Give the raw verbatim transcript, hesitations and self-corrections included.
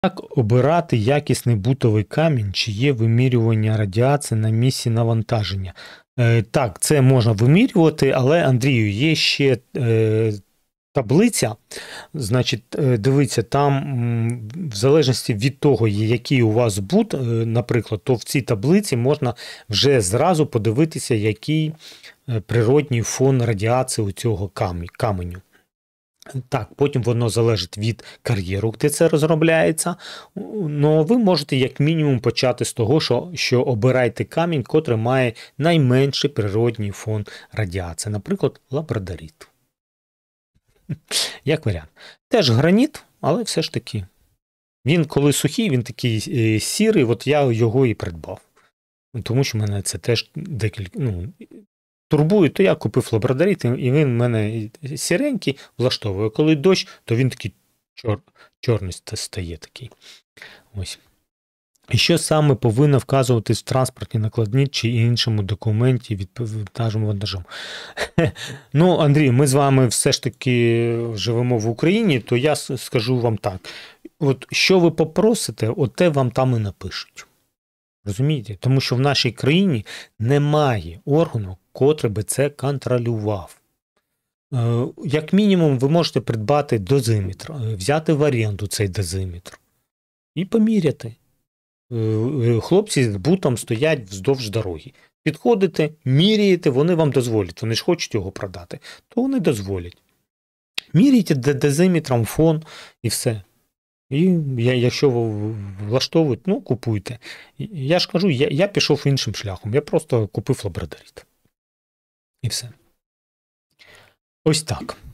Як обирати якісний бутовий камінь, чи є вимірювання радіації на місці навантаження? Е, так, це можна вимірювати, але, Андрію, є ще е, таблиця. Значить, е, дивіться, там м, в залежності від того, який у вас бут, е, наприклад, то в цій таблиці можна вже зразу подивитися, який е, природній фон радіації у цього камі- каменю. Так, потім воно залежить від кар'єру, де це розробляється. Ну, ви можете як мінімум почати з того, що, що обирайте камінь, котрий має найменший природній фон радіації, наприклад, лабрадорит. Як варіант. Теж граніт, але все ж таки. Він коли сухий, він такий е, сірий, от я його і придбав. Тому що мене це теж декілька, ну, турбує, то я купив лабрадорит, і він в мене сіренький, влаштовує. Коли дощ, то він такий чор, чорний стає такий. Ось. І що саме повинно вказуватись в транспортній накладні чи іншому документі відповідним вантажом? Ну, Андрій, ми з вами все ж таки живемо в Україні, то я скажу вам так. От що ви попросите, оте вам там і напишуть. Розумієте? Тому що в нашій країні немає органу, котрий би це контролював. Е, Як мінімум, ви можете придбати дозиметр, е, взяти в оренду цей дозиметр і поміряти. Е, е, Хлопці з бутом стоять вздовж дороги. Підходите, міряєте, вони вам дозволять. Вони ж хочуть його продати, то вони дозволять. Міряйте дозиметром фон і все. І якщо ви влаштовують, ну, купуйте. Я ж кажу, я, я пішов іншим шляхом. Я просто купив лабрадорит. І все. Ось так.